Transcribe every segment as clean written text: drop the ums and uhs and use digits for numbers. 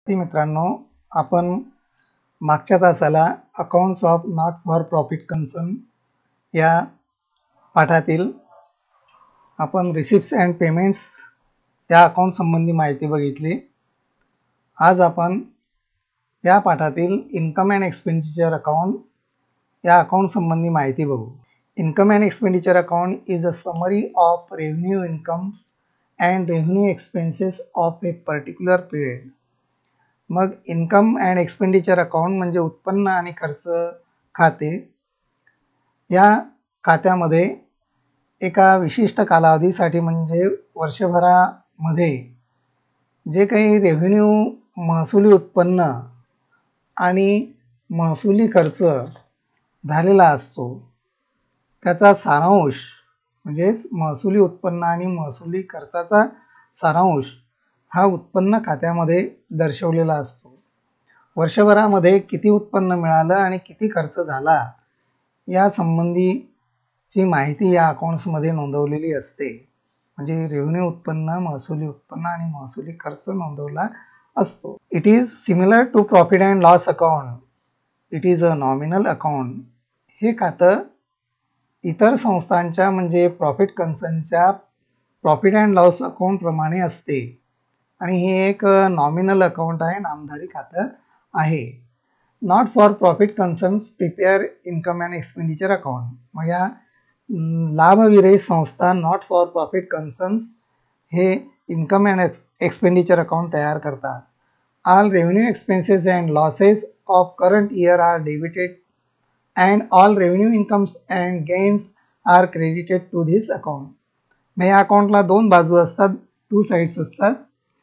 मित्रांनो, आपण मागच्या तासाला accounts of not for profit concern या पाठातील आपण रिसिप्ट्स अँड पेमेंट्स या अकाउंट संबंधी माहिती बघितली. आज आपण या पाठातील इन्कम अँड एक्सपेंडिचर अकाउंट या अकाउंट संबंधी माहिती बघू. Income and expenditure account is a summary of revenue income and revenue expenses of a particular period. मग इन्कम अँड एक्सपेंडिचर अकाउंट म्हणजे उत्पन्न आणि खर्च खाते. या खात्यामध्ये एका विशिष्ट कालावधीसाठी म्हणजे वर्षभरामध्ये जे काही रेव्हेन्यू महसुली उत्पन्न आणि महसुली खर्च झालेला असतो त्याचा सारांश म्हणजेच महसुली उत्पन्न आणि महसुली खर्चाचा सारांश हा उत्पन्न खात्यामध्ये दर्शवलेला असतो. वर्षभरामध्ये किती उत्पन्न मिळालं आणि किती खर्च झाला या संबंधीची माहिती या अकाउंट्समध्ये नोंदवलेली असते. म्हणजे रेव्हेन्यू उत्पन्न, महसुली उत्पन्न आणि महसुली खर्च नोंदवला असतो. It is similar to profit and loss account. It is a nominal account. हे खातं इतर संस्थांच्या म्हणजे प्रॉफिट कन्सर्नच्या प्रॉफिट अँड लॉस अकाउंट प्रमाणे असते आणि हे एक नॉमिनल अकाउंट आहे, नामधारी खातं आहे. Not for profit concerns prepare income and expenditure account. मग या लाभविरहित संस्था नॉट फॉर प्रॉफिट कन्सर्न्स हे इन्कम अँड एक्सपेंडिचर अकाउंट तयार करतात. All revenue expenses and losses of current year are debited and all revenue incomes and gains are credited to this account. मग या अकाउंटला दोन बाजू असतात, टू साइड्स असतात.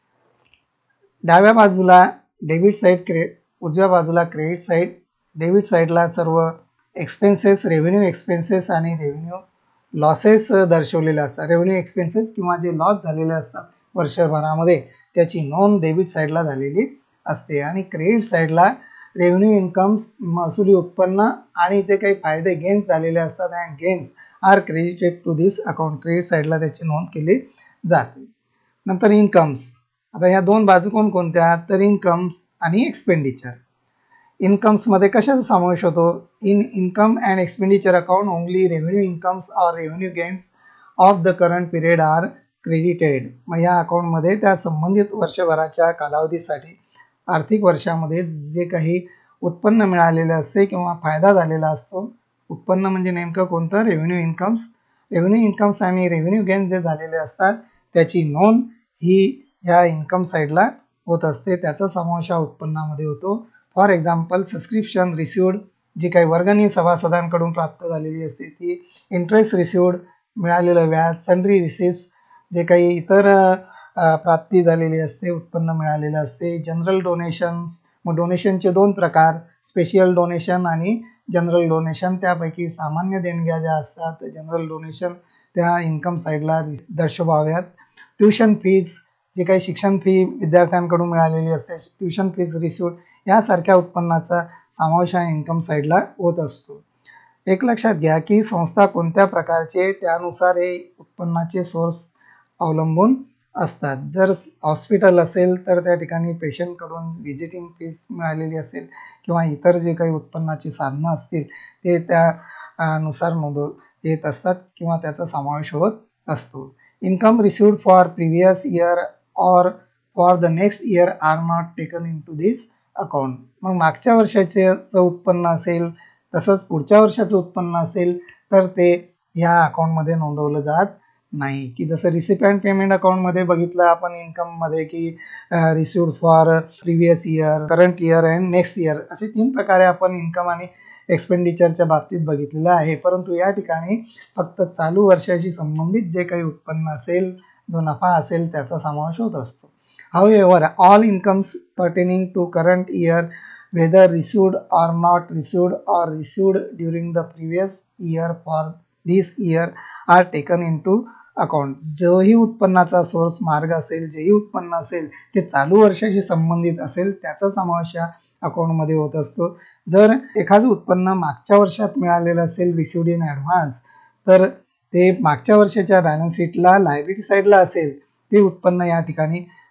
डाव्या बाजूला डेबिट साईड, उजव्या बाजूला क्रेडिट साईड. डेबिट साईडला सर्व एक्सपेन्सेस, रेव्हेन्यू एक्सपेन्सेस आणि रेव्हेन्यू लॉसेस दर्शवलेले असतात. रेव्हेन्यू एक्सपेन्सेस किंवा जे लॉस झालेले असतात वर्षभरामध्ये त्याची नोंद डेबिट साईडला झालेली असते आणि क्रेडिट साईडला रेव्हेन्यू इन्कम्स, महसुली उत्पन्न आणि जे काही फायदे गेन्स झालेले असतात and gains are credited to this account. Credit साईडला त्याची नोंद केली जाते. नंतर इन्कम्स. आता या दोन बाजू कोणकोणत्या, तर इन्कम्स आणि एक्सपेंडिचर. इन्कम्समध्ये कशाचा समावेश होतो? In income and expenditure account only revenue incomes or revenue gains of the current period are credited. मग या अकाउंटमध्ये त्या संबंधित वर्षभराच्या कालावधीसाठी आर्थिक वर्षामध्ये जे काही उत्पन्न मिळालेले असते किंवा फायदा झालेला असतो. उत्पन्न म्हणजे नेमकं कोणतं? Revenue incomes. रेव्हेन्यू इन्कम्स आणि रेव्हेन्यू गेन्स जे झालेले असतात त्याची नोंद ही ह्या इन्कम साईडला होत असते. त्याचा समावेश हा उत्पन्नामध्ये होतो. फॉर एक्झाम्पल सबस्क्रिप्शन रिसिव्ड, जी काही वर्गणी सभासदांकडून प्राप्त झालेली असते ती. इंटरेस्ट रिसिव्ड, मिळालेलं व्याज. सन्ड्री रिसिप्ट्स, जे काही इतर प्राप्ती झालेली असते, उत्पन्न मिळालेलं असते. जनरल डोनेशन्स, मग डोनेशनचे दोन प्रकार, स्पेशल डोनेशन आणि जनरल डोनेशन. त्यापैकी सामान्य देणग्या ज्या असतात, जनरल डोनेशन, त्या इन्कम साईडला दर्शवाव्यात. ट्युशन फीज, जे काही शिक्षण फी विद्यार्थ्यांकडून मिळालेली असते, ट्युशन फीज रिसिव्ड, यासारख्या उत्पन्नाचा समावेश हा इन्कम साईडला होत असतो. एक लक्षात घ्या की संस्था कोणत्या प्रकारचे त्यानुसार हे उत्पन्नाचे सोर्स अवलंबून असतात. जर हॉस्पिटल असेल तर त्या ठिकाणी पेशंटकडून व्हिजिटिंग फीज मिळालेली असेल किंवा इतर जे काही उत्पन्नाची साधनं असतील ते त्यानुसार येत असतात किंवा त्याचा समावेश होत असतो. Income received for previous year or for the next year are not taken into this account. मग मागच्या वर्षाचं उत्पन्न असेल तसंच पुढच्या वर्षाचं उत्पन्न असेल तर ते ह्या अकाउंटमध्ये नोंदवलं जात नाही. की जसं रिसिप्ट अँड पेमेंट अकाउंटमध्ये बघितलं आपण इन्कममध्ये की received for previous year, current year and next year, असे तीन प्रकारे आपण इन्कम आणि एक्सपेंडिचरच्या बाबतीत बघितलेलं आहे. परंतु या ठिकाणी फक्त चालू वर्षाशी संबंधित जे काही उत्पन्न असेल, जो नफा असेल त्याचा समावेश होत असतो. However, all incomes pertaining to current year, whether received or not received or received during the previous year for this year are taken into account. जोही उत्पन्नाचा सोर्स मार्ग असेल, जेही उत्पन्न असेल ते चालू वर्षाशी संबंधित असेल त्याचा समावेश या अकाउंटमध्ये होत असतो. जर एखादं उत्पन्न मागच्या वर्षात मिळालेलं असेल रिसिव्ड इन ॲडव्हान्स तर ते मागच्या वर्षाच्या बॅलन्स शीटला लायबिलिटी साईडला असेल ते उत्पन्न या ठिकाणी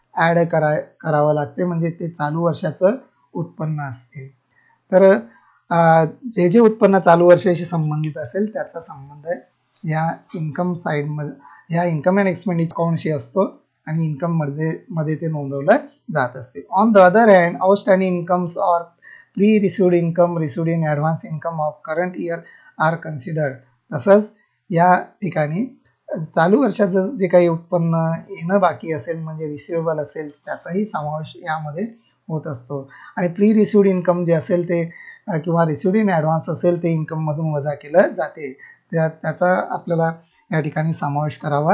करावं लागते, म्हणजे ते चालू वर्षाचं उत्पन्न असते. तर जे जे उत्पन्न चालू वर्षाशी संबंधित असेल त्याचा संबंध या इन्कम साईडमध्ये, या इन्कम अँड एक्सपेंडिचर अकाउंटशी असतो आणि इन्कम मध्ये ते नोंदवलं जात असते. On the other hand, outstanding incomes or pre received income received in advance income of current year are considered. तसंच या ठिकाणी चालू वर्षाचं जे काही उत्पन्न येणं बाकी असेल म्हणजे रिसिवेबल असेल त्याचाही समावेश यामध्ये होत असतो. आणि प्री रिसिव्ड इन्कम जे असेल ते किंवा रिसिव्ड इन ॲडव्हान्स असेल ते इन्कममधून वजा केलं जाते. त्याचा आपल्याला या ठिकाणी समावेश करावा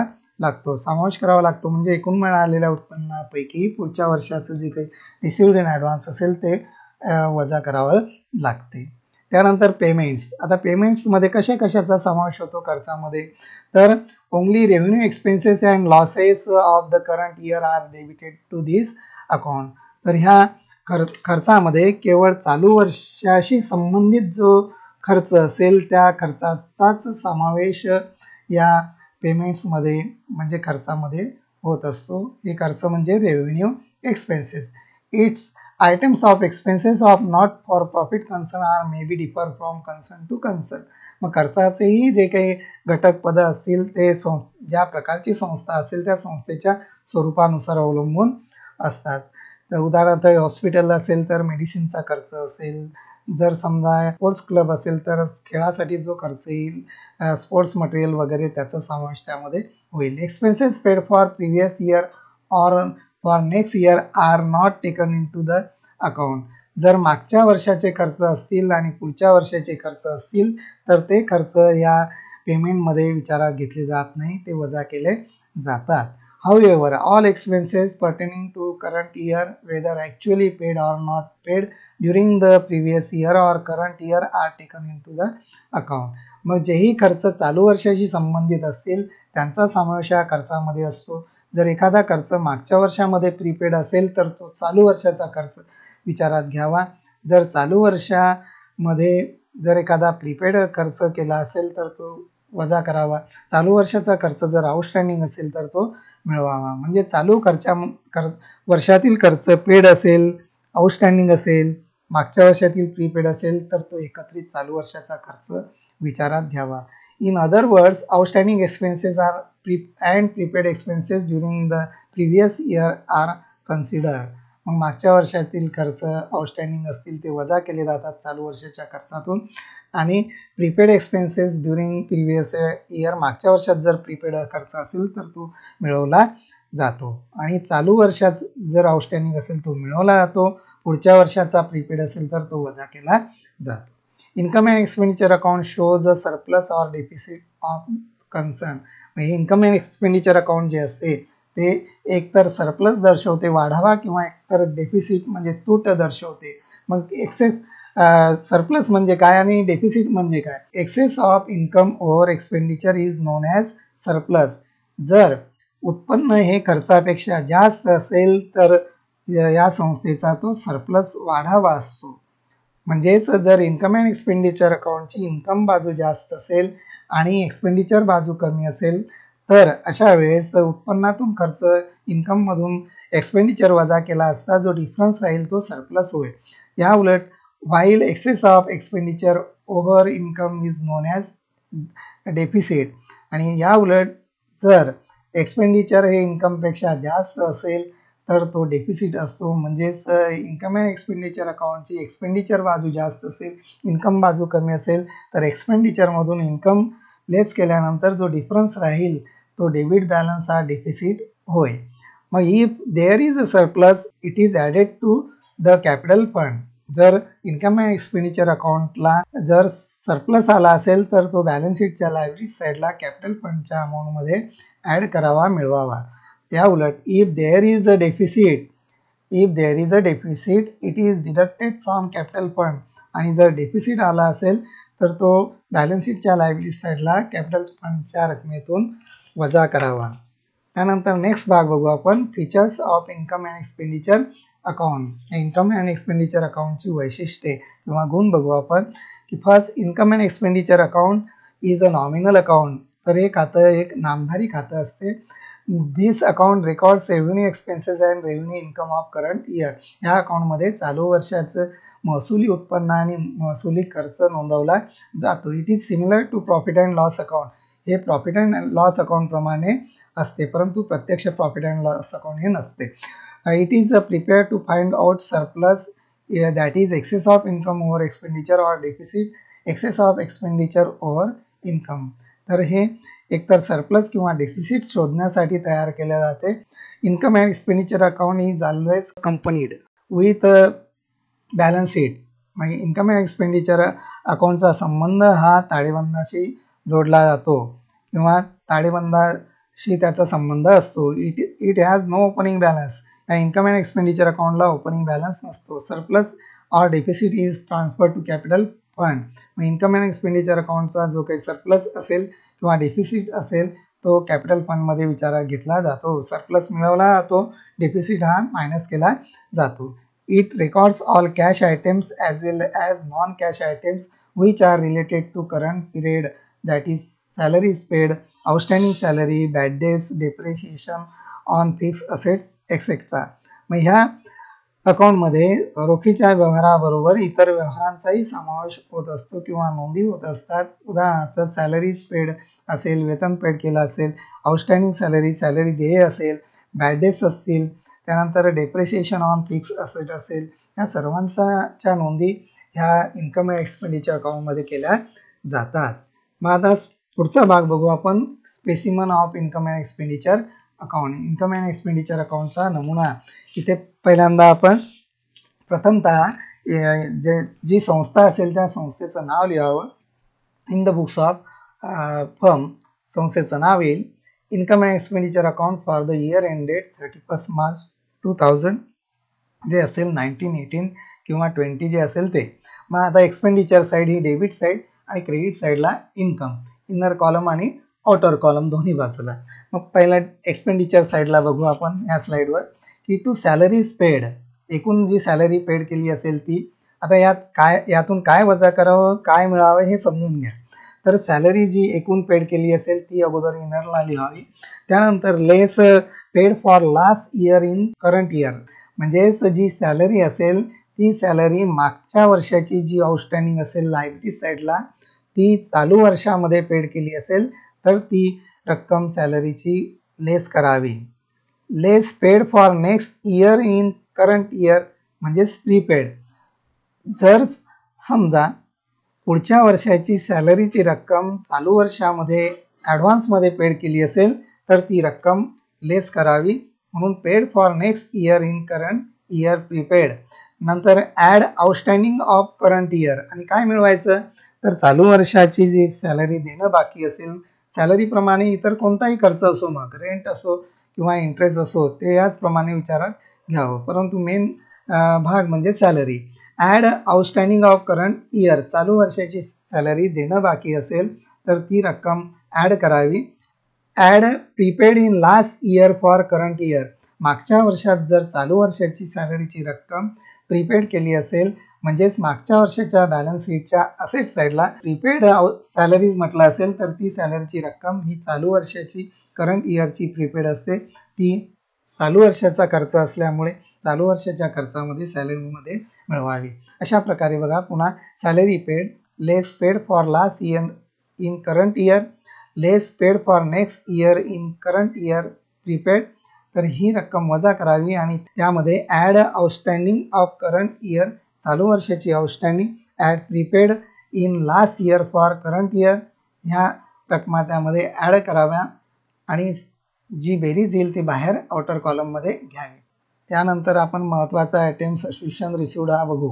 लागतो म्हणजे एकूण मिळालेल्या उत्पन्नापैकी पुढच्या वर्षाचं जे काही रिसिव्ड इन ॲडव्हान्स असेल ते वजा करावं लागते. त्यानंतर पेमेंट्स. आता पेमेंट्समध्ये कशाचा समावेश होतो खर्चामध्ये, तर only revenue expenses and losses of the current year are debited to this account. तर ह्या खर्चामध्ये केवळ चालू वर्षाशी संबंधित जो खर्च असेल त्या खर्चाचाच समावेश या पेमेंट्समध्ये म्हणजे खर्चामध्ये होत असतो. हे खर्च म्हणजे revenue expenses. Its items of expenses of not for profit concern are may be differ from concern to concern. मग खर्चाचेही जे काही घटक पद असतील ते ज्या प्रकारची संस्था असेल त्या संस्थेच्या स्वरूपानुसार अवलंबून असतात. तर उदाहरणार्थ हॉस्पिटल असेल तर मेडिसिनचा खर्च असेल, जर समजा स्पोर्ट्स क्लब असेल तर खेळासाठी जो खर्च येईल, स्पोर्ट्स मटेरियल वगैरे त्याचा समावेश त्यामध्ये होईल. Expenses paid for previous year or for next year are not taken into the account. जर मागच्या वर्षाचे खर्च असतील आणि पुढच्या वर्षाचे खर्च असतील तर ते खर्च या पेमेंटमध्ये विचारात घेतले जात नाही, ते वजा केले जातात. However, all expenses pertaining to current year, whether actually paid or not paid during the previous year or current year, are taken into the account. मग जेही खर्च चालू वर्षाशी संबंधित असतील त्यांचा समावेश या खर्चामध्ये असतो. जर एखादा खर्च मागच्या वर्षामध्ये प्रीपेड असेल तर तो चालू वर्षाचा खर्च विचारात घ्यावा. जर चालू वर्षामध्ये जर एखादा प्रीपेड खर्च केला असेल तर तो वजा करावा. चालू वर्षाचा खर्च जर आउटस्टँडिंग असेल तर तो मिळवावा. म्हणजे चालू वर्षातील खर्च पेड असेल, आउटस्टँडिंग असेल, मागच्या वर्षातील प्रीपेड असेल तर तो एकत्रित चालू वर्षाचा खर्च विचारात घ्यावा. In other words, outstanding expenses are and prepaid expenses during the previous year are considered. मग मागच्या वर्षातील खर्च आउटस्टँडिंग असतील ते वजा केले जातात चालू वर्षाच्या खर्चातून. आणि prepaid expenses during previous year, मागच्या वर्षात जर प्रीपेड खर्च असेल तर तो मिळवला जातो. आणि चालू वर्षात जर आउटस्टँडिंग असेल तो मिळवला जातो. पुढच्या वर्षाचा प्रीपेड असेल तर तो वजा केला जातो. Income and expenditure account shows a surplus or deficit of concern. हे इन्कम अँड एक्सपेंडिचर अकाउंट जे असते ते एकतर सरप्लस दर्शवते वाढावा किंवा एकतर डेफिसिट म्हणजे तूट दर्शवते. मग एक्सेस सरप्लस म्हणजे काय आणि डेफिसिट म्हणजे काय. Excess of income over expenditure is known as surplus. जर उत्पन्न हे खर्चापेक्षा जास्त असेल तर या संस्थेचा तो सरप्लस वाढावा असतो. म्हणजेच जर इन्कम अँड एक्सपेंडिचर अकाउंटची इन्कम बाजू जास्त असेल आणि एक्सपेंडिचर बाजू कमी असेल तर अशा वेळेस उत्पन्नातून खर्च इन्कममधून एक्सपेंडिचर वजा केला असता जो डिफरन्स राहील तो सरप्लस होईल. या उलट while excess of expenditure over income is known as deficit. आणि या उलट जर एक्सपेंडिचर हे इन्कमपेक्षा जास्त असेल तर तो डेफिसिट असतो. म्हणजेच इन्कम अँड एक्सपेंडिचर अकाउंटची एक्सपेंडिचर बाजू जास्त असेल, इन्कम बाजू कमी असेल तर एक्सपेंडिचरमधून इन्कम लेस केल्यानंतर जो डिफरन्स राहील तो डेबिट बॅलन्स हा डेफिसिट होय. मग if there is a surplus it is added to the capital fund. जर इन्कम अँड एक्सपेंडिचर अकाउंटला जर सरप्लस आला असेल तर तो बॅलन्स शीटच्या लायबिलिटी साईडला कॅपिटल फंडच्या अमाऊंटमध्ये ॲड करावा, मिळवावा. त्या उलट if there is a deficit it is deducted from capital fund. आणि जर डेफिसिट आला असेल तर तो बॅलन्स शीटच्या लायबिलिटी साईडला कॅपिटल फंडच्या रकमेतून वजा करावा. त्यानंतर नेक्स्ट भाग बघू आपण, features of income and expenditure account. Income and expenditure अकाउंटची वैशिष्ट्ये किंवा गुण बघू आपण की first, income and expenditure account is a nominal account. तर हे खातं एक नामधारी खातं असते. This account records revenue expenses and revenue income of current year. ह्या अकाउंटमध्ये चालू वर्षाचं महसुली उत्पन्न आणि महसुली खर्च नोंदवला जातो. It is similar to profit and loss account. हे प्रॉफिट अँड लॉस अकाउंट प्रमाणे असते, परंतु प्रत्यक्ष प्रॉफिट अँड लॉस अकाउंट हे नसते. It is prepare to find out surplus that is excess of income over expenditure or deficit excess of expenditure over income. तर हे एकतर सरप्लस किंवा डेफिसिट शोधण्यासाठी तयार केले जाते. Income and expenditure account is always companied with balance sheet. म्हणजे income and expenditure अकाउंटचा संबंध हा ताळेबंदाशी जोडला जातो किंवा ताळेबंदाशी त्याचा संबंध असतो. It has no opening balance. या इन्कम अँड एक्सपेंडिचर अकाउंटला ओपनिंग बॅलन्स नसतो. Surplus or deficit is transfer to capital fund. मग इन्कम अँड एक्सपेंडिचर अकाउंटचा जो काही सरप्लस असेल किंवा डेफिसिट असेल तो कॅपिटल फंडमध्ये विचारात घेतला जातो. सरप्लस मिळवला जातो, डेफिसिट हा मायनस केला जातो. It records all cash items as well as non-cash items which are related to current period, that is salaries paid, outstanding salary, bad debts, depreciation on fixed assets, etc. मग ह्या अकाउंटमध्ये रोखीच्या व्यवहाराबरोबर इतर व्यवहारांचाही समावेश होत असतो किंवा नोंदी होत असतात. उदाहरणार्थ सॅलरीज पेड असेल, वेतन पेड केलं असेल, आउटस्टँडिंग सॅलरी देय असेल, बॅड डेब्ट्स असतील, त्यानंतर डेप्रिसिएशन ऑन फिक्स असेट असेल, या सर्वांच्या नोंदी ह्या इन्कम अँड एक्सपेंडिचर अकाउंटमध्ये केल्या जातात. मग आता पुढचा भाग बघू आपण, specimen of income and expenditure account. Income and expenditure अकाउंटचा नमुना. इथे पहिल्यांदा आपण प्रथमतः जी संस्था असेल त्या संस्थेचं नाव लिहावं. In the books of firm संस्थेचं नाव येईल. Income and expenditure account for the year ended 31 March 2000 जे असेल 1918 किंवा 20 जे असेल ते. मग आता एक्सपेंडिचर साईड ही डेबिट साईड आणि क्रेडिट साईडला इन्कम, इनर कॉलम आणि आउटर कॉलम दोन्ही बाजूला. मग पहिला एक्सपेंडिचर साईडला बघू आपण या स्लाइडवर की टू सॅलरीज पेड, एकूण जी सॅलरी पेड केली असेल ती. आता यातून काय वजा करावं, काय मिळावं हे समजून घ्या. तर सॅलरी जी एकूण पेड केली असेल ती अगोदर इनरला लिहावी. त्यानंतर less paid for last year in current year, म्हणजेच जी सॅलरी असेल ती सॅलरी मागच्या वर्षाची जी आउटस्टँडिंग असेल लायबिलिटी साईडला ती चालू वर्षामध्ये पेड केली असेल तर ती रक्कम सॅलरीची लेस करावी. Less paid for next year in current year म्हणजेच प्रीपेड. जर समजा पुढच्या वर्षाची सॅलरीची रक्कम चालू वर्षामध्ये ॲडव्हान्समध्ये पेड केली असेल तर ती रक्कम लेस करावी, म्हणून paid for next year in current year prepaid. नंतर add outstanding of current year, आणि काय मिळवायचं तर चालू वर्षाची जी सॅलरी देणं बाकी असेल, सॅलरीप्रमाणे इतर कोणताही खर्च असो, मग रेंट असो किंवा इंटरेस्ट असो, ते याचप्रमाणे विचारात घ्यावं. परंतु मेन भाग म्हणजे salary. Add outstanding of current year, चालू वर्षाची सॅलरी देणं बाकी असेल तर ती रक्कम ॲड करावी. Add prepaid in last year for current year, मागच्या वर्षात जर चालू वर्षाची सॅलरीची रक्कम प्रीपेड केली असेल म्हणजेच मागच्या वर्षाच्या बॅलन्स शीटच्या असेट साईडला प्रीपेड सॅलरीज म्हटलं असेल तर ती सॅलरीची रक्कम ही चालू वर्षाची करंट इयरची प्रीपेड असते. ती चालू वर्षाचा खर्च असल्यामुळे चालू वर्षाच्या खर्चामध्ये सॅलरीमध्ये मिळवावी. अशा प्रकारे बघा पुन्हा salary paid, less paid for last year in current year, less paid for next year in current year prepaid. तर ही रक्कम वजा करावी आणि त्यामध्ये add outstanding of current year, चालू वर्षाची outstanding, add prepaid in last year for current year, ह्या रकमा त्यामध्ये ॲड कराव्या आणि जी बेरीज येईल ती बाहेर आउटर कॉलममध्ये घ्यावी. त्यानंतर आपण महत्त्वाचा आयटम सबस्क्रिप्शन रिसिव्ड हा बघू.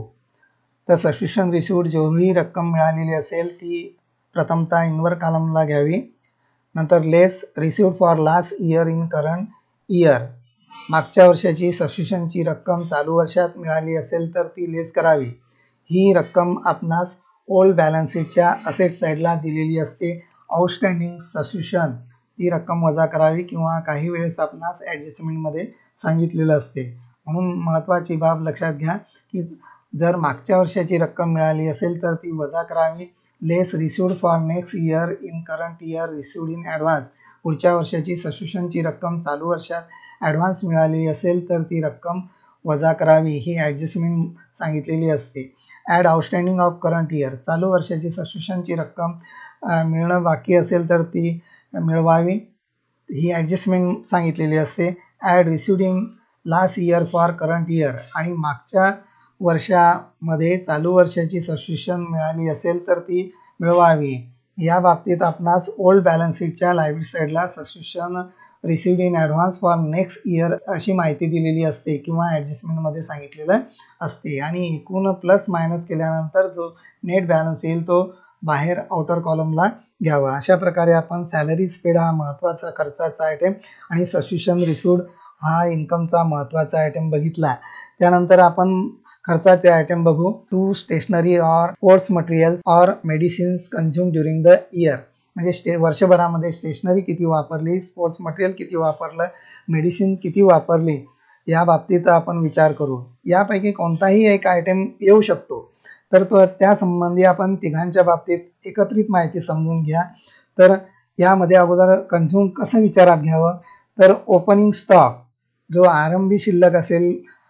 तर सबस्क्रिप्शन रिसिव्ड जेवढी रक्कम मिळालेली असेल ती प्रथमतः इनवर कॉलमला घ्यावी. नंतर less received for last year in current year, मागच्या वर्षाची सबस्क्रिप्शनची रक्कम चालू वर्षात मिळाली असेल तर ती लेस करावी. ही रक्कम आपणास ओल्ड बॅलन्स शीटच्या असेट साईडला दिलेली असते. आउटस्टँडिंग सबस्क्रिप्शन ती रक्कम वजा करावी किंवा काही वेळेस आपणास ॲडजस्टमेंटमध्ये सांगितलेलं असते. म्हणून महत्त्वाची बाब लक्षात घ्या की जर मागच्या वर्षाची रक्कम मिळाली असेल तर ती वजा करावी. Less received for next year in current year received in advance, पुढच्या वर्षाची सबस्क्रिप्शनची रक्कम चालू वर्षात ॲडव्हान्स मिळाली असेल तर ती रक्कम वजा करावी ही ॲडजस्टमेंट सांगितलेली असते. Add outstanding of current year, चालू वर्षाची सबस्क्रिप्शनची रक्कम मिळणं बाकी असेल तर ती मिळवावी ही ॲडजस्टमेंट सांगितलेली असते. Add received in last year for current year, आणि मागच्या वर्षामध्ये चालू वर्षाची सबस्क्रिप्शन मिळाली असेल तर ती मिळवावी. या बाबतीत आपणास ओल्ड बॅलन्स शीटच्या लायबिलिटी साईडला subscription received in advance for next year अशी माहिती दिलेली असते किंवा ॲडजस्टमेंटमध्ये सांगितलेलं असते. आणि एकूण प्लस मायनस केल्यानंतर जो नेट बॅलन्स येईल तो बाहेर आउटर कॉलमला घ्यावा. अशा प्रकारे आपण सॅलरीज पेड हा महत्त्वाचा खर्चाचा आयटम आणि सबस्क्रिप्शन रिसिव्ड हा इन्कमचा महत्त्वाचा आयटम बघितला. त्यानंतर आपण खर्चाचे आयटम बघू. To stationery or sports materials or medicines consume during the year, म्हणजे वर्षभरामध्ये स्टेशनरी किती वापरली, स्पोर्ट्स मटेरियल किती वापरलं, मेडिसिन किती वापरली, या बाबतीत आपण विचार करू. यापैकी कोणताही एक आयटम येऊ शकतो, तर तो त्या संबंधी आपण तिघांच्या बाबतीत एकत्रित माहिती समजून घ्या. तर यामध्ये अगोदर कन्झ्युम कसं विचारात घ्यावं, तर ओपनिंग स्टॉक जो आरंभी शिल्लक असेल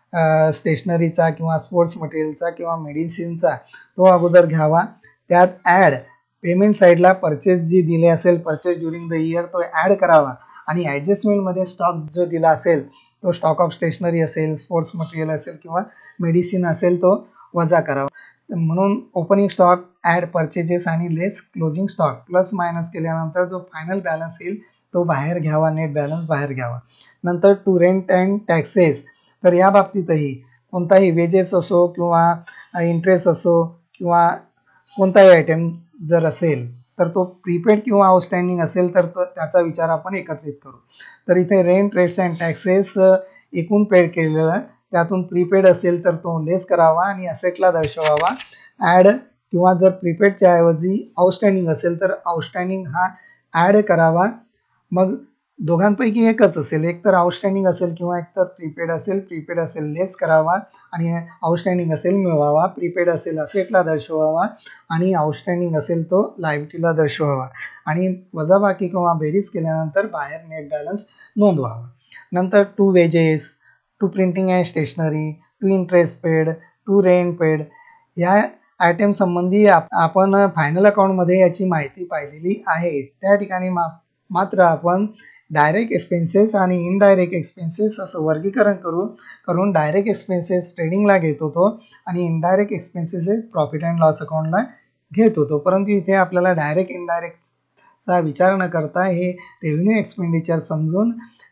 स्टेशनरीचा किंवा स्पोर्ट्स मटेरियलचा किंवा मेडिसिनचा तो अगोदर घ्यावा. त्यात ॲड पेमेंट साईडला परचेस जी दिले असेल परचेस ड्युरिंग द इयर तो ॲड करावा, आणि ॲडजस्टमेंटमध्ये स्टॉक जो दिला असेल तो स्टॉक ऑफ स्टेशनरी असेल, स्पोर्ट्स मटेरियल असेल किंवा मेडिसिन असेल तो वजा करावा. म्हणून ओपनिंग स्टॉक, ॲड परचेजेस आणि less closing stock plus minus केल्यानंतर जो फायनल बॅलन्स येईल तो बाहेर घ्यावा, नेट बॅलन्स बाहेर घ्यावा. नंतर टू रेंट अँड टॅक्सेस, तर या बाबतीतही कोणताही वेजेस असो किंवा इंटरेस्ट असो किंवा कोणताही आयटम जर असेल तर तो प्रीपेड किंवा आउटस्टँडिंग असेल तर तो त्याचा विचार आपण एकत्रित करू. तर इथे रेंट, रेट्स अँड टॅक्सेस एकूण पेड केलेलं, त्यातून प्रीपेड असेल तर तो लेस करावा आणि असेटला दर्शवावा. ॲड किंवा जर प्रीपेडच्या ऐवजी आउटस्टँडिंग असेल तर आउटस्टँडिंग हा ॲड करावा. मग दोघांपैकी एकच असेल, एक तर आउटस्टँडिंग असेल किंवा एक तर प्रीपेड असेल. प्रीपेड असेल लेस करावा आणि आउटस्टँडिंग असेल मिळवावा. प्रीपेड असेल असेटला दर्शवावा आणि आउटस्टँडिंग असेल तो लायबिलिटीला दर्शवावा, आणि वजाबाकी किंवा बेरीज केल्यानंतर बाहेर नेट बॅलन्स नोंदवावा. नंतर to wages, to printing and stationery, to interest paid, to rent paid, या आयटम संबंधी आपण फायनल अकाउंटमध्ये याची माहिती पाहिलेली आहे. त्या ठिकाणी मात्र आपण डायरेक्ट एक्सपेन्सेस आणि इनडायरेक्ट एक्सपेन्सेस असं वर्गीकरण करून डायरेक्ट एक्सपेन्सेस ट्रेडिंगला घेत होतो आणि indirect expenses profit and loss अकाउंटला घेत होतो. परंतु इथे आपल्याला डायरेक्ट इनडायरेक्टचा विचार न करता हे रेव्हेन्यू एक्सपेंडिचर समजून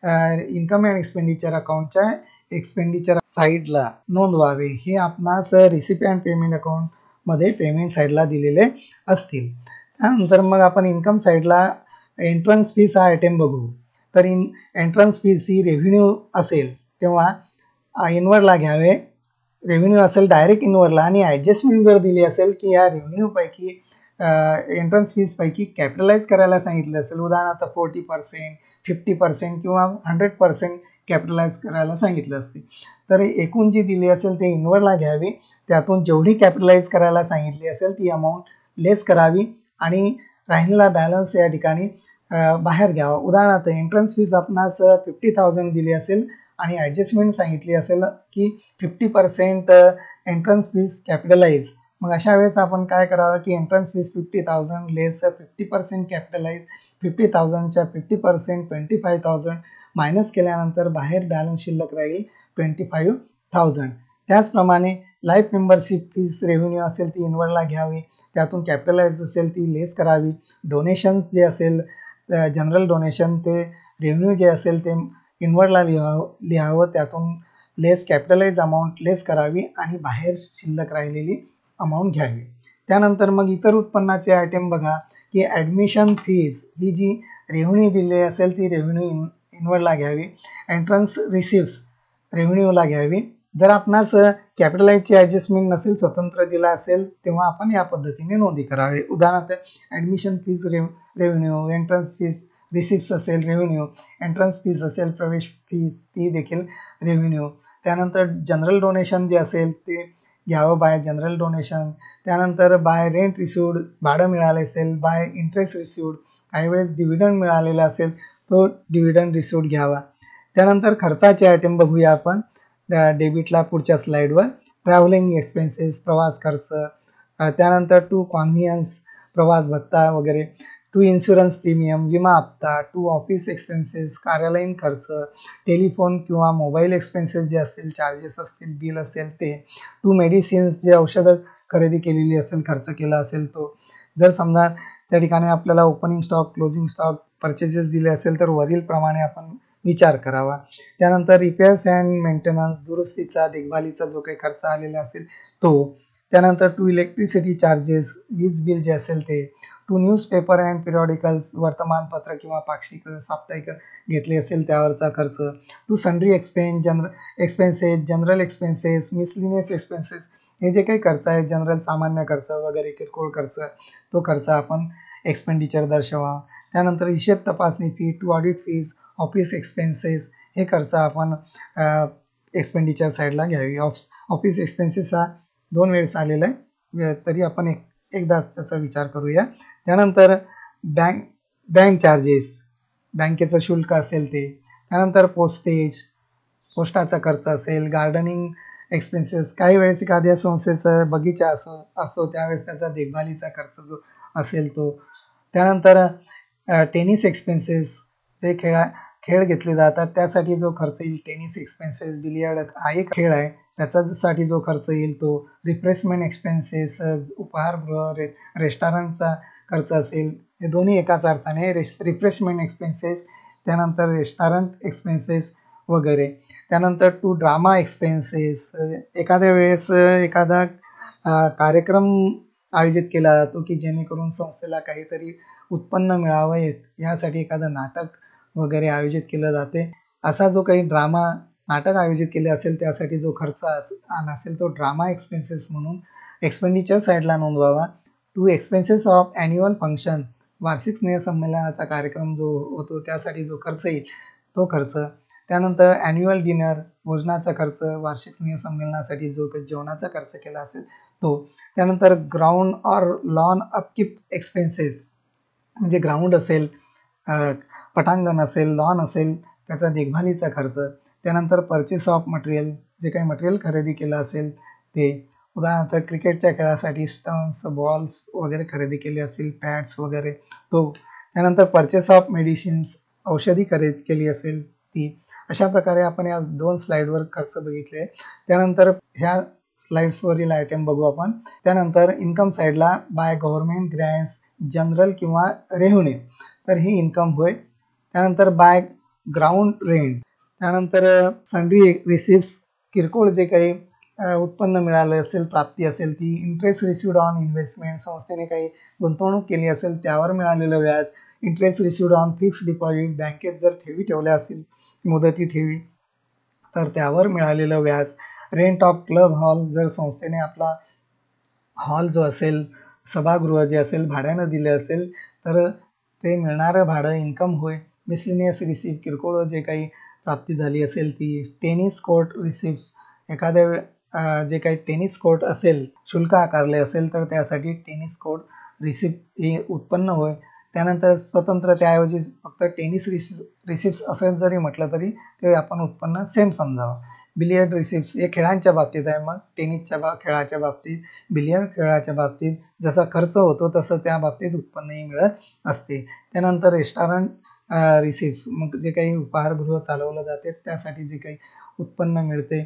इन्कम अँड एक्सपेंडिचर अकाउंटच्या एक्सपेंडिचर साईडला नोंदवावे. हे आपणास रिसिप्ट अँड पेमेंट अकाउंटमध्ये पेमेंट साईडला दिलेले असतील. त्यानंतर मग आपण इन्कम साईडला एंट्रन्स फीस हा आयटम बघू. तर एंट्रन्स फीस ही रेव्हेन्यू असेल तेव्हा इनवर्डला घ्यावे. रेव्हेन्यू असेल डायरेक्ट इनवर्डला, आणि ॲडजस्टमेंट जर दिली असेल की या रेव्हेन्यूपैकी एंट्रन्स फीसपैकी कॅपिटलाइज करायला सांगितलं असेल, उदाहरणार्थ 40%, 50% किंवा 100% कॅपिटलाइज करायला सांगितलं असते, तर एकूण जी दिली असेल ते इनवर्डला घ्यावी. त्यातून जेवढी कॅपिटलाइज करायला सांगितली असेल ती अमाऊंट लेस करावी आणि राहिलेला बॅलन्स या ठिकाणी बाहेर घ्यावा. उदाहरणार्थ एंट्रन्स फीस आपणास 50,000 दिली असेल आणि ॲडजस्टमेंट सांगितली असेल की 50% एंट्रन्स फीस कॅपिटलाइज. मग अशा वेळेस आपण काय करावं की एंट्रन्स फीस 50,000 लेस 50% कॅपिटलाइज, 50,000च्या 50% 25,000 मायनस केल्यानंतर बाहेर बॅलन्स शिल्लक राहील 25,000. त्याचप्रमाणे लाईफ मेंबरशिप फीस रेव्हेन्यू असेल ती इनवर्डला घ्यावी, त्यातून कॅपिटलाइज असेल ती लेस करावी. डोनेशन्स जे असेल जनरल डोनेशन ते रेव्हेन्यू जे असेल ते इनवर्डला लिहावं, त्यातून लेस कॅपिटलाइज अमाऊंट लेस करावी आणि बाहेर शिल्लक राहिलेली अमाऊंट घ्यावी. त्यानंतर मग इतर उत्पन्नाचे आयटम बघा की ॲडमिशन फीज ही जी रेव्हेन्यू दिली असेल ती रेव्हेन्यू इनवर्डला घ्यावी. एंट्रन्स रिसिप्ट्स रेव्हेन्यूला घ्यावी. जर आपणास कॅपिटलाइजची ॲडजस्टमेंट नसेल, स्वतंत्र दिला असेल, तेव्हा आपण या पद्धतीने नोंदी करावी. उदाहरणार्थ admission fees revenue, entrance fees receipts असेल रेव्हेन्यू, एंट्रन्स फीज असेल प्रवेश फीज ती देखील रेव्हेन्यू. त्यानंतर जनरल डोनेशन जे असेल ते घ्यावं बाय जनरल डोनेशन. त्यानंतर बाय रेंट रिसिव्ड भाडं मिळाले असेल, बाय इंटरेस्ट रिसिव्ड, काही वेळेस डिव्हिडंड मिळालेलं असेल तो डिव्हिडंड रिसिव्ड घ्यावा. त्यानंतर खर्चाचे आयटम बघूया आपण डेबिटला पुढच्या स्लाइडवर. ट्रॅव्हलिंग एक्सपेन्सेस, प्रवास खर्च, त्यानंतर टू कॉन्व्हियन्स, प्रवास भत्ता वगैरे, टू इन्शुरन्स प्रीमियम, विमा हप्ता, टू ऑफिस एक्सपेन्सेस, कार्यालयीन खर्च, टेलिफोन किंवा मोबाईल एक्सपेन्सेस जे असतील, चार्जेस असतील, बिल असेल ते, टू मेडिसिन्स जे औषधं खरेदी केलेली असेल, खर्च केला असेल तो. जर समजा त्या ठिकाणी आपल्याला opening stock, closing stock, purchases दिले असेल तर वरील प्रमाणे आपण विचार करावा. त्यानंतर रिपेअर्स अँड मेंटेनन्स, दुरुस्तीचा, देखभालीचा जो काही खर्च आलेला असेल तो. त्यानंतर टू इलेक्ट्रिसिटी चार्जेस, वीज बिल जे असेल ते, टू न्यूजपेपर अँड पिरियॉडिकल्स, वर्तमानपत्र किंवा पाक्षिक साप्ताहिक घेतले असेल त्यावरचा खर्च, to sundry expenses, general expenses, miscellaneous expenses, हे जे काही खर्च आहे, जनरल सामान्य खर्च वगैरे, किरकोळ खर्च, तो खर्च आपण एक्सपेंडिचर दर्शवा. त्यानंतर हिशेब तपासणी fee, to audit fees, office expenses, हे खर्च आपण एक्सपेंडिचर साईडला घ्यावी. ऑफिस एक्सपेन्सेस हा 2 वेळेस आलेला आहे, तरी आपण एकदाच त्याचा विचार करूया. त्यानंतर बँक चार्जेस, बँकेचं शुल्क असेल ते. त्यानंतर पोस्टाचा खर्च असेल, गार्डनिंग एक्सपेन्सेस, काही वेळेस एखाद्या संस्थेचा बगीचा असो त्यावेळेस त्याचा देखभालीचा खर्च जो असेल तो. त्यानंतर टेनिस एक्सपेन्सेस, जे खेळ घेतले जातात त्यासाठी जो खर्च येईल, टेनिस एक्सपेन्सेस, बिलियर्ड हा एक खेळ आहे त्याच्यासाठी जो खर्च येईल तो. रिफ्रेशमेंट एक्सपेन्सेस, उपाहारगृह, रेस्टॉरंटचा खर्च असेल, हे दोन्ही एकाच अर्थाने. रिफ्रेशमेंट एक्सपेन्सेस, त्यानंतर रेस्टॉरंट एक्सपेन्सेस वगैरे. त्यानंतर टू ड्रामा एक्सपेन्सेस, एखाद्या वेळेस एखादा कार्यक्रम आयोजित केला जातो की जेणेकरून संस्थेला काहीतरी उत्पन्न मिळावं यासाठी एखादं नाटक वगैरे आयोजित केलं जाते. असा जो काही नाटक आयोजित केले असेल त्यासाठी जो खर्च आला असेल तो ड्रामा एक्सपेन्सेस म्हणून एक्सपेंडिचर साईडला नोंदवावा. To expenses of annual function, वार्षिक स्नेहसंमेलनाचा कार्यक्रम जो होतो त्यासाठी जो खर्च येईल तो खर्च. त्यानंतर ॲन्युअल डिनर, भोजनाचा खर्च, वार्षिक स्नेहसंमेलनासाठी जो काही जेवणाचा खर्च केला असेल तो. त्यानंतर ground or lawn upkeep expenses, म्हणजे ग्राउंड असेल, पटांगण असेल, लॉन असेल, त्याचा देखभालीचा खर्च. त्यानंतर परचेस ऑफ मटेरियल, जे काही मटेरियल खरेदी केलं असेल ते. उदाहरणार्थ क्रिकेटच्या खेळासाठी स्टम्प्स, बॉल्स वगैरे खरेदी केले असतील, पॅड्स वगैरे तो. त्यानंतर परचेस ऑफ मेडिसिन्स, औषधी खरेदी केली असेल ती. अशा प्रकारे आपण या 2 स्लाइडवर खर्च बघितले. त्यानंतर ह्या स्लाइड्सवरील आयटम बघू आपण. त्यानंतर इन्कम साईडला बाय गव्हर्नमेंट ग्रँट्स, जनरल किंवा रेव्हेन्यू, तर ही इन्कम होय. त्यानंतर बाय ग्राउंड रेंट, त्यानंतर सन्ड्री रिसिप्ट्स, किरकोळ जे काही उत्पन्न मिळालं असेल, प्राप्ती असेल ती. इंटरेस्ट रिसिव्ड ऑन इन्व्हेस्टमेंट, संस्थेने काही गुंतवणूक केली असेल त्यावर मिळालेलं व्याज. Interest received on fixed deposit, बँकेत जर ठेवी ठेवल्या असतील मुदती ठेवी तर त्यावर मिळालेलं व्याज. रेंट ऑफ क्लब हॉल, जर संस्थेने आपला हॉल जो असेल, सभागृह जे असेल भाड्यानं दिले असेल तर ते मिळणारं भाडं इन्कम होय. मिसलिनियस रिसिप्ट, किरकोळ जे काही प्राप्ती झाली असेल ती. टेनिस कोर्ट रिसिप्ट्स, एखाद्या जे काही टेनिस कोर्ट असेल, शुल्क आकारले असेल तर त्यासाठी टेनिस कोर्ट रिसिप्ट हे उत्पन्न होय. त्यानंतर स्वतंत्र, त्याऐवजी फक्त टेनिस रिसिप्ट असेल जरी म्हटलं तरी ते आपण उत्पन्न सेम समजावं. बिलियर्ड रिसिप्ट्स, हे खेळांच्या बाबतीत आहे. मग टेनिसच्या खेळाच्या बाबतीत, बिलियर्ड खेळाच्या बाबतीत जसा खर्च होतो तसं त्या बाबतीत उत्पन्नही मिळत असते. त्यानंतर रेस्टॉरंट रिसिप्ट्स, मग जे काही उपाहारगृह चालवलं जाते त्यासाठी जे काही उत्पन्न मिळते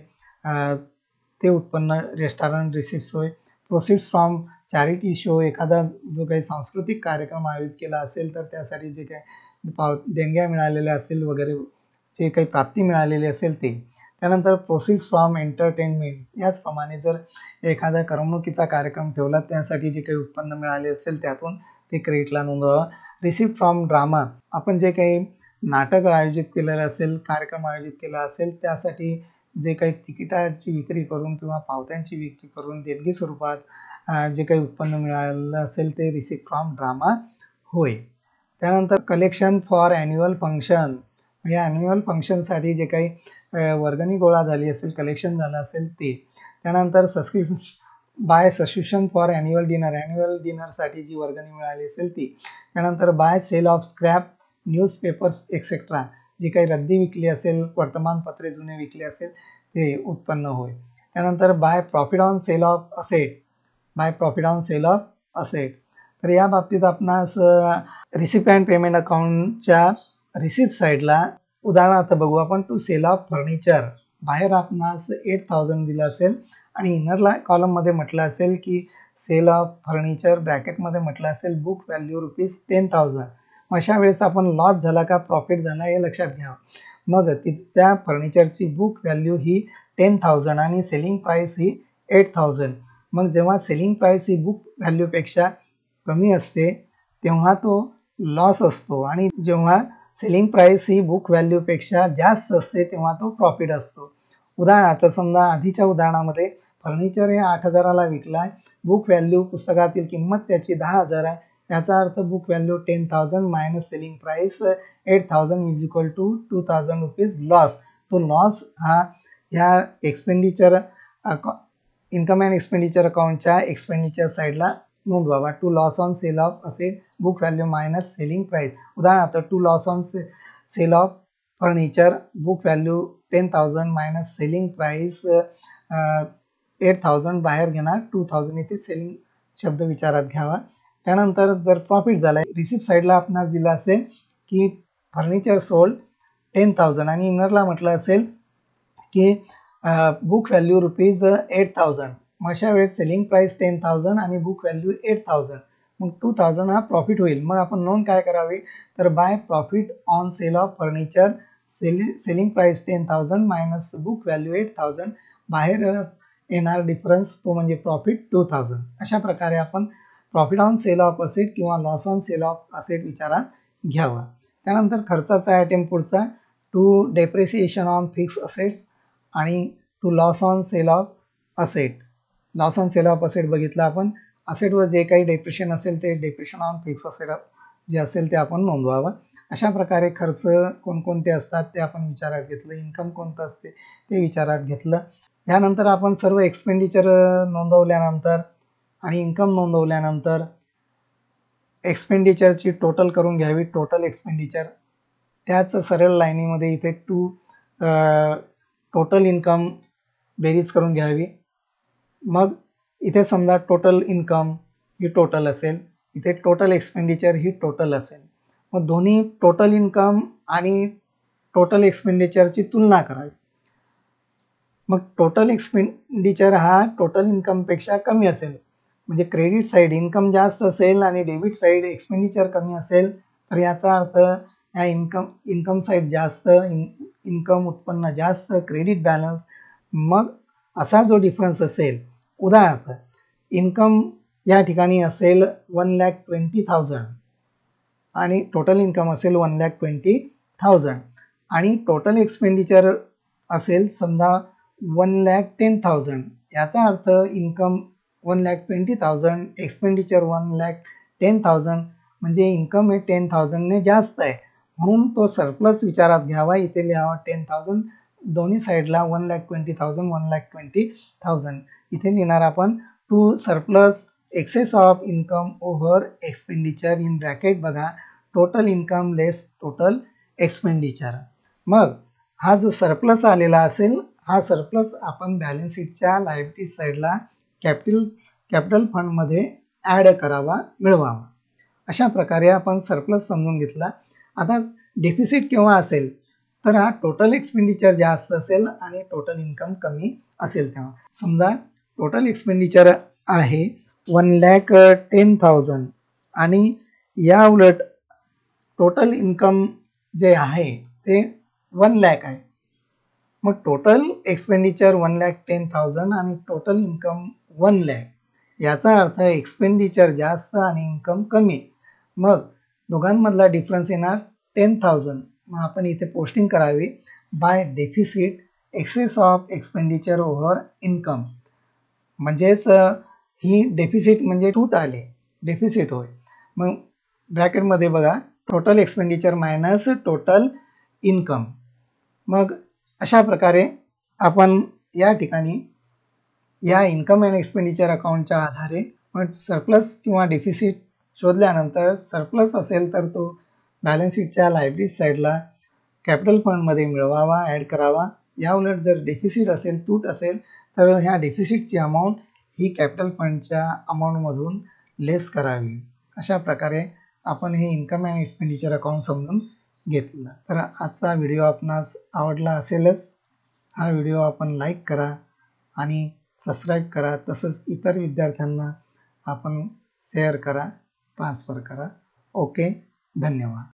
ते उत्पन्न रेस्टॉरंट रिसिप्ट्स होय. प्रोसिड्स फ्रॉम चॅरिटी शो, एखादा जो काही सांस्कृतिक कार्यक्रम आयोजित केला असेल तर त्यासाठी जे काही देणग्या मिळालेल्या असतील वगैरे, जे काही प्राप्ती मिळालेली असेल ते. त्यानंतर प्रोसिड्स फ्रॉम एंटरटेनमेंट, याचप्रमाणे जर एखादा करमणुकीचा कार्यक्रम ठेवला त्यासाठी जे काही उत्पन्न मिळाले असेल त्यातून ते क्रेडिटला नोंदवावं. रिसिप्ट फ्रॉम ड्रामा, आपण जे काही नाटक आयोजित केलेलं असेल, कार्यक्रम आयोजित केला असेल त्यासाठी जे काही तिकिटाची विक्री करून किंवा पावत्यांची विक्री करून देणगी स्वरूपात जे काही उत्पन्न मिळालं असेल ते रिसिप्ट फ्रॉम ड्रामा होय. त्यानंतर कलेक्शन फॉर ॲन्युअल फंक्शन, या ॲन्युअल फंक्शनसाठी जे काही वर्गणी गोळा झाली असेल, कलेक्शन झालं असेल ते. त्यानंतर by subscription for annual dinner, annual डिनरसाठी जी वर्गणी मिळाली असेल ती. त्यानंतर by sale of scrap newspapers etcetera, जी काही रद्दी विकली असेल, वर्तमानपत्रे जुने विकली असेल ते उत्पन्न होय. त्यानंतर by profit on sale of asset, by profit on sale of asset. तर या बाबतीत आपणास रिसिप्ट अँड पेमेंट अकाउंटच्या रिसिप्ट साईडला उदाहरणार्थ बघू आपण. टू सेल ऑफ फर्निचर, बाहेर आपणास 8000 दिलं असेल आणि इनरला कॉलममध्ये म्हटलं असेल की सेल ऑफ फर्निचर, ब्रॅकेटमध्ये म्हटलं असेल बुक व्हॅल्यू ₹10,000. अशा वेळेस आपण लॉस झाला का प्रॉफिट झाला हे लक्षात घ्यावं. मग त्या फर्निचरची बुक व्हॅल्यू ही 10,000 आणि सेलिंग प्राइस ही 8,000. मग जेव्हा सेलिंग प्राइस ही बुक व्हॅल्यूपेक्षा कमी असते तेव्हा तो लॉस असतो आणि जेव्हा सेलिंग प्राइस ही बुक व्हॅल्यूपेक्षा जास्त असते तेव्हा तो प्रॉफिट असतो. उदाहरणार्थ समजा आधीच्या उदाहरणामध्ये फर्निचर हे 8,000ला विकलाय, बुक व्हॅल्यू पुस्तकातील किंमत त्याची 10,000 आहे. याचा अर्थ book value 10,000 minus selling price 8,000 is equal to ₹2,000 loss. तो लॉस हा ह्या एक्सपेंडिचर इन्कम अँड एक्सपेंडिचर अकाउंटच्या एक्सपेंडिचर साईडला नोंदवावा. To loss on sale of असेल book value minus selling price. उदाहरणार्थ to loss on sale of furniture book value 10,000 minus selling price 8,000, बाहेर घेणार 2,000, इथे सेलिंग शब्द विचारात घ्यावा. त्यानंतर जर प्रॉफिट झाला, रिसिप्ट साईडला आपणास दिलं असेल की फर्निचर सोल्ड 10,000 आणि इनरला म्हटलं असेल की बुक व्हॅल्यू ₹8,000. मग अशा वेळेस सेलिंग प्राइस 10,000 आणि बुक व्हॅल्यू 8,000, मग 2,000 हा प्रॉफिट होईल. मग आपण नोंद काय करावी, तर by profit on sale of furniture selling price 10,000 minus book value 8,000, बाहेर येणार डिफरन्स तो म्हणजे प्रॉफिट 2,000. अशा प्रकारे आपण profit on sale of asset किंवा loss on sale of asset विचारात घ्यावा. त्यानंतर खर्चाचा आयटम पुढचा to depreciation on fix assets आणि to loss on sale of asset. Loss on sale of asset बघितलं आपण. असेटवर जे काही डेप्रिशिएशन असेल ते डेप्रिशिएशन ऑन फिक्स असेट जे असेल ते आपण नोंदवावं. अशा प्रकारे खर्च कोणकोणते असतात ते आपण विचारात घेतलं. इन्कम कोणतं असते ते विचारात घेतलं. यानंतर आपण सर्व एक्सपेंडिचर नोंदवल्यानंतर आणि इन्कम नोंदवल्यानंतर एक्सपेंडिचरची टोटल करून घ्यावी, टोटल एक्सपेंडिचर. त्याच सरळ लाईनीमध्ये इथे टोटल इन्कम बेरीज करून घ्यावी. मग इथे समजा टोटल इन्कम ही टोटल असेल, इथे टोटल एक्सपेंडिचर ही टोटल असेल. मग दोन्ही टोटल इन्कम आणि टोटल एक्सपेंडिचरची तुलना करावी. मग टोटल एक्सपेंडिचर हा टोटल इन्कमपेक्षा कमी असेल, म्हणजे क्रेडिट साईड इन्कम जास्त असेल आणि डेबिट साईड एक्सपेंडिचर कमी असेल, तर याचा अर्थ या इन्कम साईड जास्त, इन्कम उत्पन्न जास्त, क्रेडिट बॅलन्स. मग असा जो डिफरन्स असेल, उदाहरणार्थ इन्कम या ठिकाणी असेल 1,20,000 आणि टोटल इन्कम असेल 1,20,000 आणि टोटल एक्सपेंडिचर असेल समजा 1,10,000. याचा अर्थ इन्कम 1,20,000, एक्सपेंडिचर 1,10,000, म्हणजे इन्कम हे 10,000 ने जास्त आहे, म्हणून तो सरप्लस विचारात घ्यावा. इथे लिहावा 10,000, दोन्ही साईडला 1,20,000 1,20,000. इथे लिहिणार आपण to surplus excess of income over expenditure in bracket बघा total income less total expenditure. मग हा जो सरप्लस आलेला असेल, हा सरप्लस आपण बॅलन्स शीटच्या लायबिलिटी साईडला कॅपिटल फंडमध्ये ॲड करावा, मिळवावा. अशा प्रकारे आपण सरप्लस समजून घेतला. आता डेफिसिट केव्हा असेल, तर हा टोटल एक्सपेंडिचर जास्त असेल आणि टोटल इन्कम कमी असेल तेव्हा. समजा टोटल एक्सपेंडिचर आहे 1,10,000 आणि या उलट टोटल इन्कम जे आहे ते 1,00,000 आहे. मग टोटल एक्सपेंडिचर 1,10,000 आणि टोटल इन्कम 1,00,000. याचा अर्थ एक्सपेंडिचर जास्त आणि इन्कम कमी. मग दोघांमधला डिफरन्स येणार 10,000. मग आपण इथे पोस्टिंग करावी by deficit excess of expenditure over income. म्हणजेच ही डेफिसिट म्हणजे तूट आले, डेफिसिट होय. मग ब्रॅकेटमध्ये बघा total expenditure minus total income. मग अशा प्रकारे आपण या ठिकाणी या इन्कम अँड एक्सपेंडिचर अकाउंटच्या आधारे मग सरप्लस किंवा डेफिसिट शोधल्यानंतर सरप्लस असेल तर तो बॅलन्स शीटच्या लायबिलिटी साईडला कॅपिटल फंडमध्ये मिळवावा, ॲड करावा. याउलट जर डेफिसिट असेल, तूट असेल, तर ह्या डेफिसिटची अमाऊंट ही कॅपिटल फंडच्या अमाऊंटमधून लेस करावी. अशा प्रकारे आपण हे इन्कम अँड एक्सपेंडिचर अकाउंट समजून घेतलं. तर आजचा व्हिडिओ आपणास आवडला असेलच. हा व्हिडिओ आपण लाईक करा आणि सबस्क्राईब करा. तसंच इतर विद्यार्थ्यांना आपण शेअर करा, ट्रान्सफर करा. ओके, धन्यवाद.